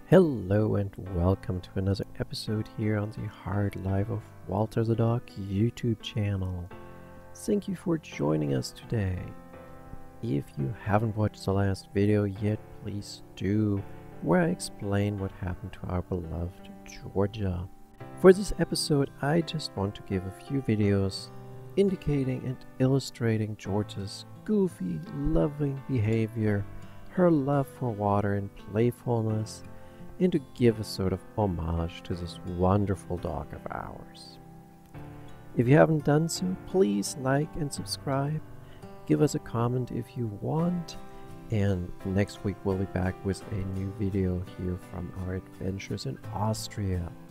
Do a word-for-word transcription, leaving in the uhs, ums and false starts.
Hello and welcome to another episode here on the Hard Life of Walter the Dog YouTube channel. Thank you for joining us today. If you haven't watched the last video yet, please do, where I explain what happened to our beloved Georgia. For this episode, I just want to give a few videos indicating and illustrating Georgia's goofy, loving behavior, her love for water and playfulness, and to give a sort of homage to this wonderful dog of ours. If you haven't done so, please like and subscribe, give us a comment if you want, and next week we'll be back with a new video here from our adventures in Austria.